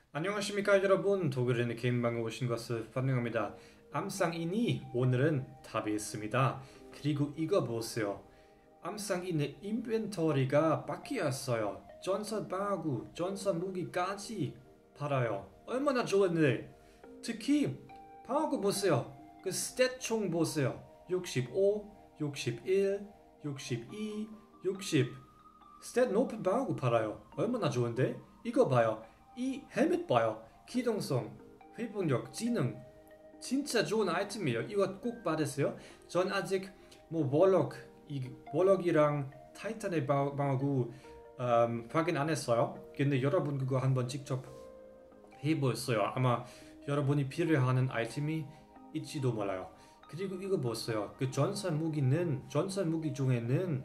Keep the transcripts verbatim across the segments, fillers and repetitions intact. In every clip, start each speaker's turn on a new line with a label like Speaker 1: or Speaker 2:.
Speaker 1: 안녕하십니까 여러분. 독일인의 게임방에 오신 것을 환영합니다. 암쌍이니 오늘은 답이 있습니다. 그리고 이거 보세요. 암쌍이의 인벤토리가 바뀌었어요. 전선 방어구, 전선 무기까지 팔아요. 얼마나 좋은데. 특히 방어구 보세요. 그 스탯 총 보세요. 육십오, 육십일, 육십이, 육십. 스탯 높은 방어구 팔아요. 얼마나 좋은데. 이거 봐요. 이 헬멧 봐요. 기동성, 회복력, 지능 진짜 좋은 아이템이에요. 이거 꼭 받으세요. 전 아직 뭐 월록, 이 월록이랑 타이탄의 방어구 음, 확인 안 했어요. 근데 여러분 그거 한번 직접 해보세요. 아마 여러분이 필요하는 아이템이 있지도 몰라요. 그리고 이거 보세요. 그 전선 무기는 전선 무기 중에는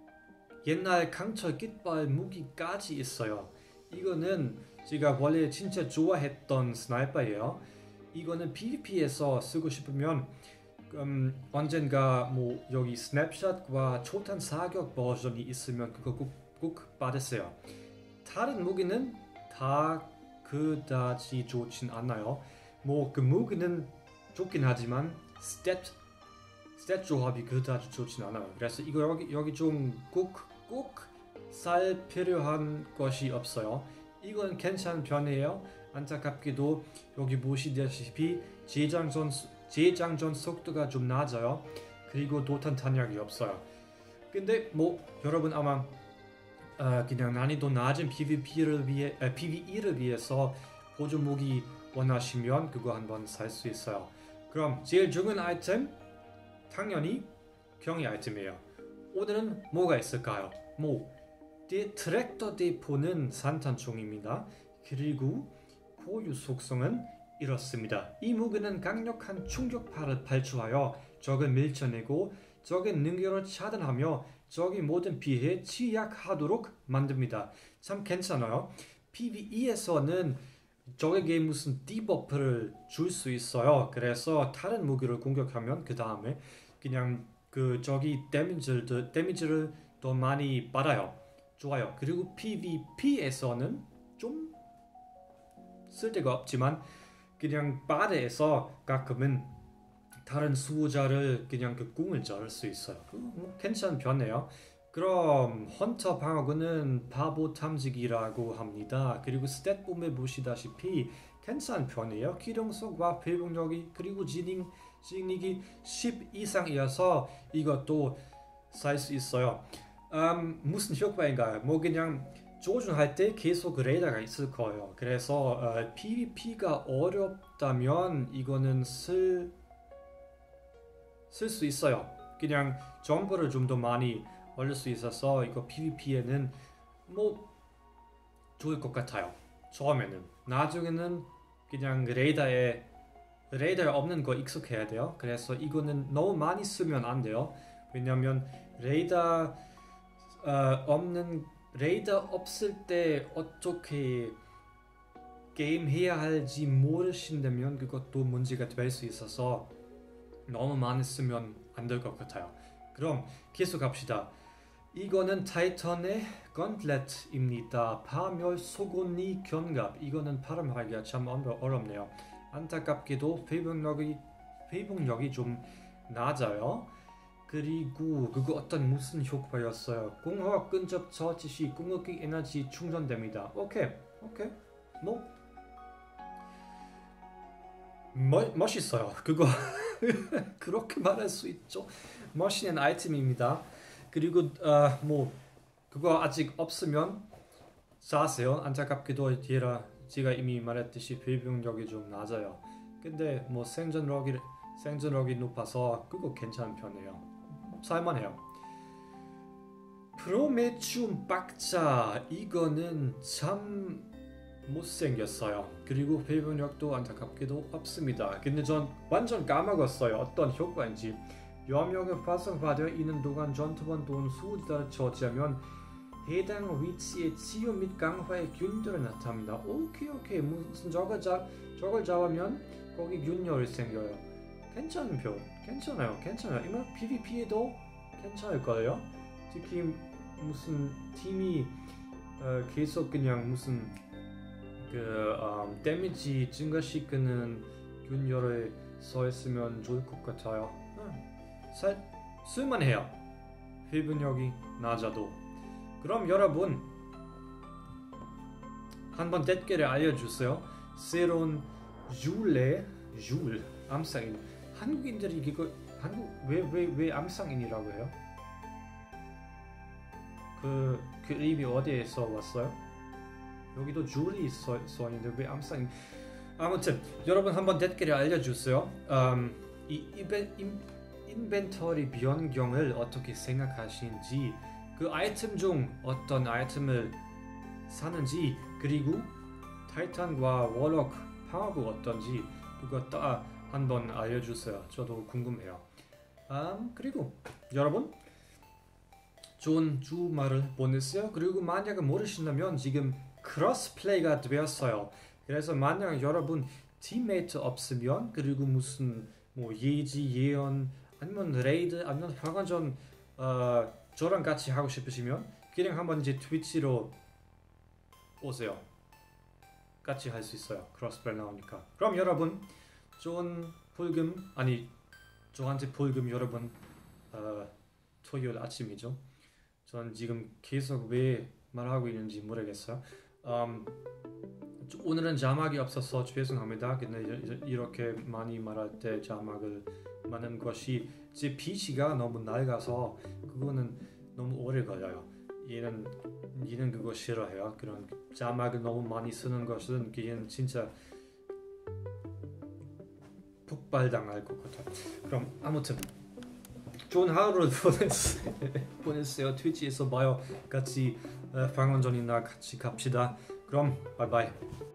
Speaker 1: 옛날 강철 깃발 무기까지 있어요. 이거는 제가 원래 진짜 좋아했던 스나이퍼예요. 이거는 피브이피에서 쓰고 싶으면 음, 언젠가 뭐 여기 스냅샷과 초탄 사격 버전이 있으면 그거 꼭, 꼭 받으세요. 다른 무기는 다 그다지 좋진 않아요. 뭐 그 무기는 좋긴 하지만 스탯 스탯 조합이 그다지 좋진 않아요. 그래서 이거 여기 여기 좀 꼭 꼭 살 필요한 것이 없어요. 이건 괜찮은 편이에요. 안타깝게도 여기 보시다시피 재장전, 재장전 속도가 좀 낮아요. 그리고 도탄 탄약이 없어요. 근데 뭐 여러분 아마 어, 그냥 난이도 낮은 피브이피를 위해, 아, 피브이이를 위해서 보조 무기 원하시면 그거 한번 살 수 있어요. 그럼 제일 중요한 아이템 당연히 경이 아이템이에요. 오늘은 뭐가 있을까요? 뭐 데, 트랙터 대포는 산탄총입니다. 그리고 고유 속성은 이렇습니다. 이 무기는 강력한 충격파를 발주하여 적을 밀쳐내고 적의 능력을 차단하며 적의 모든 피해에 취약하도록 만듭니다. 참 괜찮아요. 피브이에서는 적에게 무슨 디버프를 줄 수 있어요. 그래서 다른 무기를 공격하면 그 다음에 그냥 그 적이 데미지를, 데미지를 더 많이 받아요. 좋아요. 그리고 피브이피에서는 좀 쓸데가 없지만 그냥 바다에서 가끔은 다른 수호자를 그냥 그 궁을 쩔 수 있어요. 뭐 괜찮은 편이에요. 그럼 헌터 방어구는 바보 탐지기라고 합니다. 그리고 스탯 보면 보시다시피 괜찮은 편이에요. 기동성과 회복력이 그리고 지능, 지능이 십 이상이어서 이것도 살 수 있어요. 음, 무슨 효과인가요? 뭐 그냥 조준할 때 계속 레이더가 있을 거예요. 그래서 어, 피브이피가 어렵다면 이거는 쓸 쓸 수 있어요. 그냥 정보를 좀 더 많이 얻을 수 있어서 이거 피브이피에는 뭐 좋을 것 같아요. 처음에는. 나중에는 그냥 레이더에 레이더 없는 거 익숙해야 돼요. 그래서 이거는 너무 많이 쓰면 안 돼요. 왜냐면 레이더 어, 없는 레이더 없을 때 어떻게 게임 해야 할지 모르신다면 그것도 문제가 될 수 있어서 너무 많이 쓰면 안 될 것 같아요. 그럼 계속 합시다. 이거는 타이탄의 건틀렛입니다. 파멸 소고니 견갑. 이거는 발음하기가 참 어렵네요. 안타깝게도 회복력이 회복력이 좀 낮아요. 그리고 그거 어떤 무슨 효과였어요? 공허 근접 처치 시 궁극기 에너지 충전됩니다. 오케이, 오케이, 뭐 멋, 멋있어요. 그거 그렇게 말할 수 있죠. 멋있는 아이템입니다. 그리고 어, 뭐 그거 아직 없으면 사세요. 안타깝게도 제가, 제가 이미 말했듯이 회복력이 좀 낮아요. 근데 뭐 생존력이 생존력이 높아서 그거 괜찮은 편이에요. 살만해요. 프로메ци움 박자 이거는 참 못생겼어요. 그리고 회복력도 안타깝게도 없습니다. 근데 전 완전 까먹었어요. 어떤 효과인지. 여명이 활성화되어 있는 동안 전투번 또는 수호자를 처치하면 해당 위치에 치유 및 강화의 균들이 나타납니다. 오케이 오케이 무슨 저걸, 잡, 저걸 잡으면 거기 균열이 생겨요. 괜찮은 표, 괜찮아요, 괜찮아요. 이만 피브이피에도 괜찮을 거예요. 특히 무슨 팀이 어, 계속 그냥 무슨 그 그 음, 데미지 증가시키는 균열에 써 있으면 좋을 것 같아요. 음, 살 쓸만해요. 회분력이 낮아도. 그럼 여러분 한번 댓글에 알려주세요. 새로운 쥰레 쥰 암상인 한국인들이 이거 한국 왜 왜 왜 암상인이라고 해요? 그 그림이 어디에서 왔어요? 여기도 쥰이 써, 써 있는데 왜 암상인? 아무튼 여러분 한번 댓글에 알려주세요. 음, 이 이벤, 인, 인벤토리 변경을 어떻게 생각하시는지, 그 아이템 중 어떤 아이템을 사는지, 그리고 타이탄과 워럭 방어구 어떤지 그거 다 한번 알려주세요. 저도 궁금해요. 음, 그리고 여러분 좋은 주말을 보내세요. 그리고 만약 모르신다면 지금 크로스플레이가 되었어요. 그래서 만약 여러분 팀메이트 없으면, 그리고 무슨 뭐 예지 예언 아니면 레이드 아니면 방어전 어, 저랑 같이 하고 싶으시면 그냥 한번 이제 트위치로 오세요. 같이 할 수 있어요. 크로스플레이 나오니까. 그럼 여러분 좋은 불금, 아니 저한테 불금 여러분 어, 토요일 아침이죠. 전 지금 계속 왜 말하고 있는지 모르겠어요. 음, 오늘은 자막이 없어서 죄송합니다. 근데 이렇게 많이 말할 때 자막을 많은 것이 제 피씨가 너무 낡아서 그거는 너무 오래 걸려요. 얘는 얘는 그거 싫어해요. 그런 자막을 너무 많이 쓰는 것은 얘는 진짜 폭발당할 것 같아. 그럼 아무튼 좋은 하루를 보내세요. 보내세요. 트위치에서 봐요. 같이 방언전이나 같이 갑시다. 그럼 바이바이.